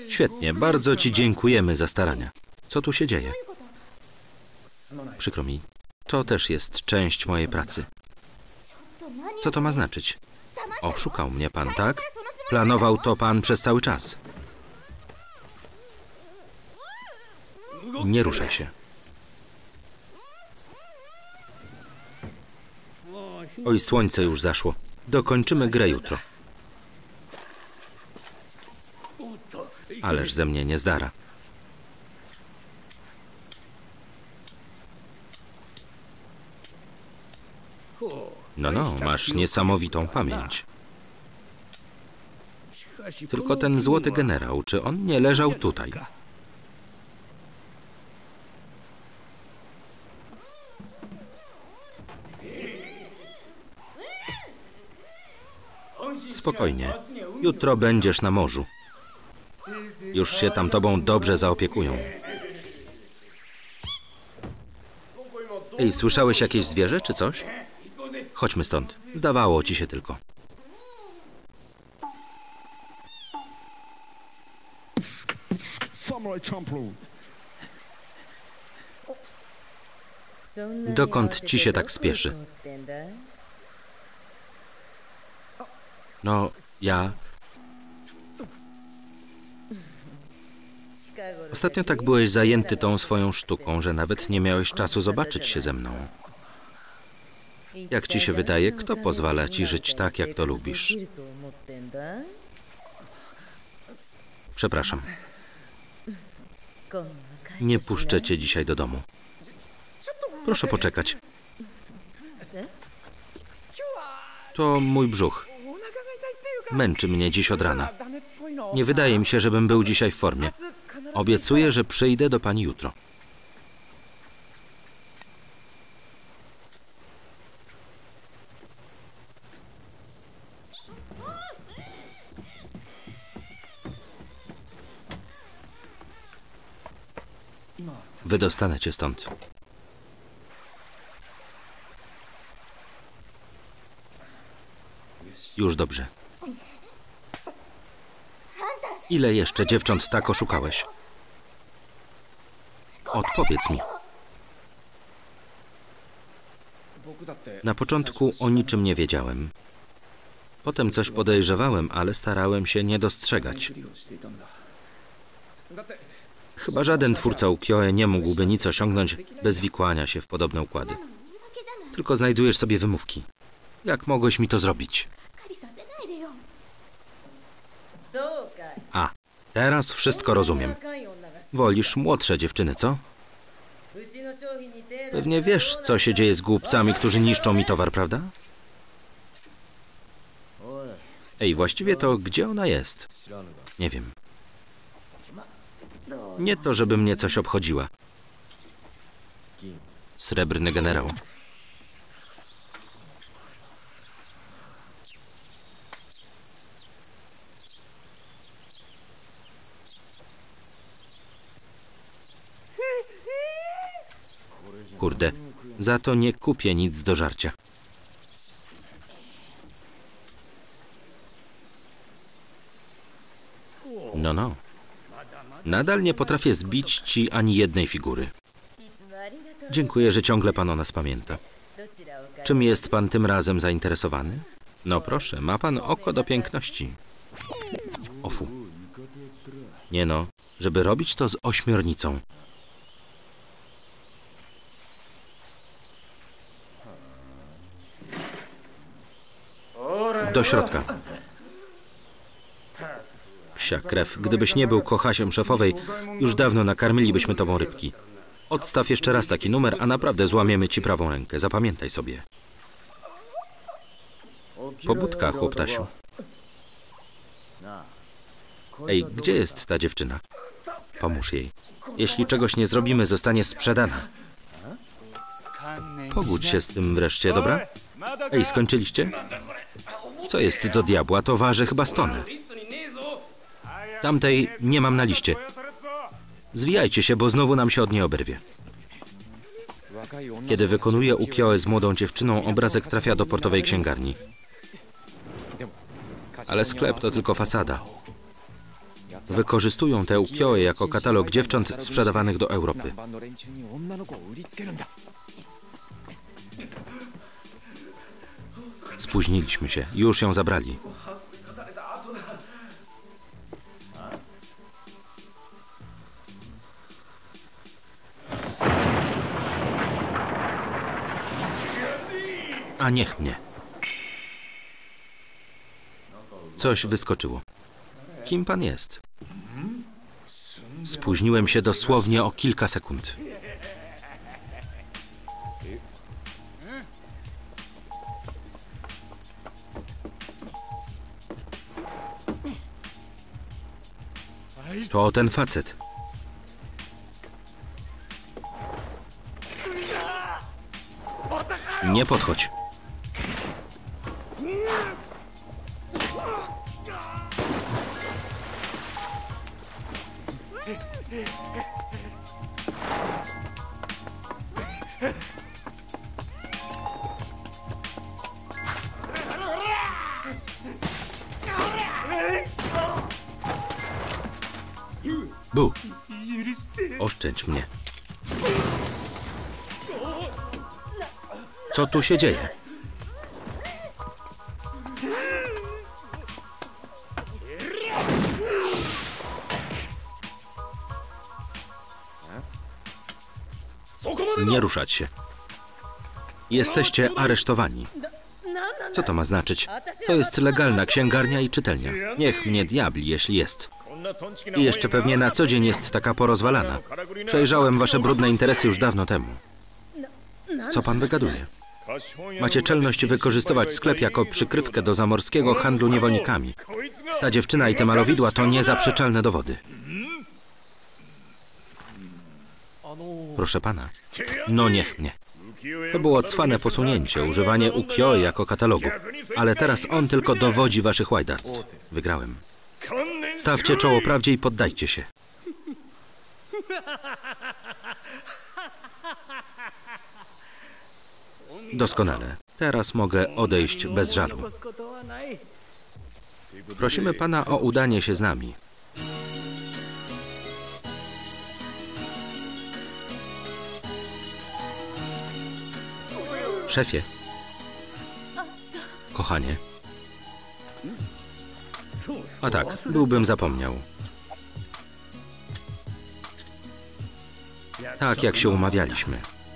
Świetnie, bardzo ci dziękujemy za starania. Co tu się dzieje? Przykro mi, to też jest część mojej pracy. Co to ma znaczyć? Oszukał mnie pan, tak? Planował to pan przez cały czas. Nie ruszaj się. Oj, słońce już zaszło. Dokończymy grę jutro. Ależ ze mnie niezdara. No, masz niesamowitą pamięć. Tylko ten złoty generał, czy on nie leżał tutaj? Spokojnie. Jutro będziesz na morzu. Już się tam tobą dobrze zaopiekują. Ej, słyszałeś jakieś zwierzę czy coś? Chodźmy stąd. Zdawało ci się tylko. Dokąd ci się tak spieszy? No, ja... Ostatnio tak byłeś zajęty tą swoją sztuką, że nawet nie miałeś czasu zobaczyć się ze mną. Jak ci się wydaje, kto pozwala ci żyć tak, jak to lubisz? Przepraszam. Nie puszczę cię dzisiaj do domu. Proszę poczekać. To mój brzuch. Męczy mnie dziś od rana. Nie wydaje mi się, żebym był dzisiaj w formie. Obiecuję, że przyjdę do pani jutro. Wydostanę cię stąd. Już dobrze. Ile jeszcze dziewcząt tak oszukałeś? Odpowiedz mi. Na początku o niczym nie wiedziałem. Potem coś podejrzewałem, ale starałem się nie dostrzegać. Chyba żaden twórca ukiyo-e nie mógłby nic osiągnąć bez wikłania się w podobne układy. Tylko znajdujesz sobie wymówki. Jak mogłeś mi to zrobić? A, teraz wszystko rozumiem. Wolisz młodsze dziewczyny, co? Pewnie wiesz, co się dzieje z głupcami, którzy niszczą mi towar, prawda? Ej, właściwie to gdzie ona jest? Nie wiem. Nie to, żeby mnie coś obchodziła. Srebrny generał. Kurde, za to nie kupię nic do żarcia. No. Nadal nie potrafię zbić ci ani jednej figury. Dziękuję, że ciągle pan o nas pamięta. Czym jest pan tym razem zainteresowany? No proszę, ma pan oko do piękności. Ofu. Nie no, żeby robić to z ośmiornicą. Do środka. Psia krew. Gdybyś nie był kochasiem szefowej, już dawno nakarmilibyśmy tobą rybki. Odstaw jeszcze raz taki numer, a naprawdę złamiemy ci prawą rękę. Zapamiętaj sobie. Pobudka, chłoptasiu. Ej, gdzie jest ta dziewczyna? Pomóż jej. Jeśli czegoś nie zrobimy, zostanie sprzedana. Pogódź się z tym wreszcie, dobra? Ej, skończyliście? Co jest do diabła? To waży chyba 100. Tamtej nie mam na liście. Zwijajcie się, bo znowu nam się od niej oberwie. Kiedy wykonuję ukiyo-e z młodą dziewczyną, obrazek trafia do portowej księgarni. Ale sklep to tylko fasada. Wykorzystują te ukiyo-e jako katalog dziewcząt sprzedawanych do Europy. Spóźniliśmy się. Już ją zabrali. A niech mnie. Coś wyskoczyło. Kim pan jest? Spóźniłem się dosłownie o kilka sekund. To ten facet. Nie podchodź. Bu, oszczędź mnie. Co tu się dzieje? Nie ruszać się. Jesteście aresztowani. Co to ma znaczyć? To jest legalna księgarnia i czytelnia. Niech mnie diabli, jeśli jest. I jeszcze pewnie na co dzień jest taka porozwalana. Przejrzałem wasze brudne interesy już dawno temu. Co pan wygaduje? Macie czelność wykorzystywać sklep jako przykrywkę do zamorskiego handlu niewolnikami. Ta dziewczyna i te malowidła to niezaprzeczalne dowody. Proszę pana, no niech mnie. To było cwane posunięcie, używanie ukiyo-e jako katalogu. Ale teraz on tylko dowodzi waszych łajdactw. Wygrałem. Stawcie czoło prawdzie i poddajcie się. Doskonale. Teraz mogę odejść bez żalu. Prosimy pana o udanie się z nami. Szefie. Kochanie. A tak, byłbym zapomniał. Tak, jak się umawialiśmy.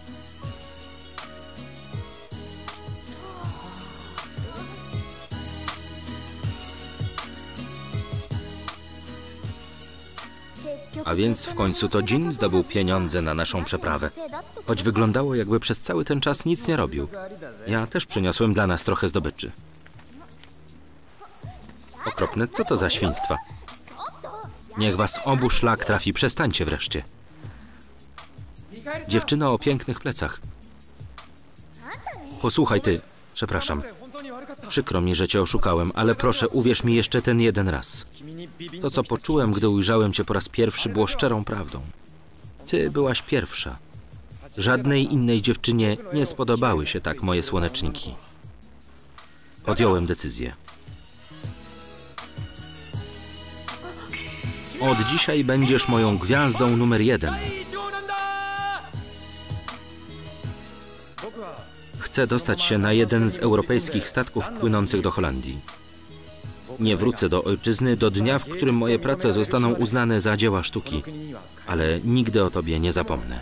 A więc w końcu to Jin zdobył pieniądze na naszą przeprawę. Choć wyglądało, jakby przez cały ten czas nic nie robił. Ja też przyniosłem dla nas trochę zdobyczy. Okropne, co to za świństwa? Niech was obu szlak trafi, przestańcie wreszcie. Dziewczyna o pięknych plecach. Posłuchaj ty, przepraszam. Przykro mi, że cię oszukałem, ale proszę, uwierz mi jeszcze ten jeden raz. To, co poczułem, gdy ujrzałem cię po raz pierwszy, było szczerą prawdą. Ty byłaś pierwsza. Żadnej innej dziewczynie nie spodobały się tak moje słoneczniki. Podjąłem decyzję. Od dzisiaj będziesz moją gwiazdą numer 1. Chcę dostać się na jeden z europejskich statków płynących do Holandii. Nie wrócę do ojczyzny do dnia, w którym moje prace zostaną uznane za dzieła sztuki, ale nigdy o tobie nie zapomnę.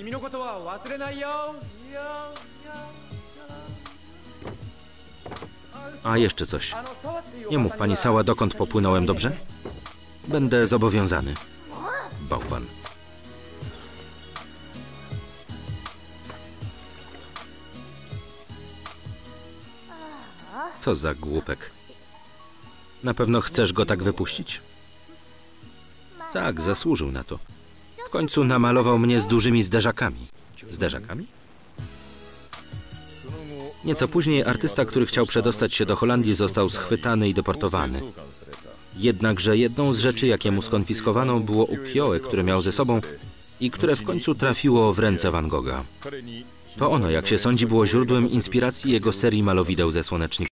A jeszcze coś. Nie mów pani Sawa, dokąd popłynąłem, dobrze? Będę zobowiązany. Bałwan. Co za głupek. Na pewno chcesz go tak wypuścić? Tak, zasłużył na to. W końcu namalował mnie z dużymi zderzakami. Zderzakami? Nieco później artysta, który chciał przedostać się do Holandii, został schwytany i deportowany. Jednakże jedną z rzeczy, jakie mu skonfiskowano, było ukiyo-e, które miał ze sobą i które w końcu trafiło w ręce Van Gogha. To ono, jak się sądzi, było źródłem inspiracji jego serii malowideł ze słoneczników.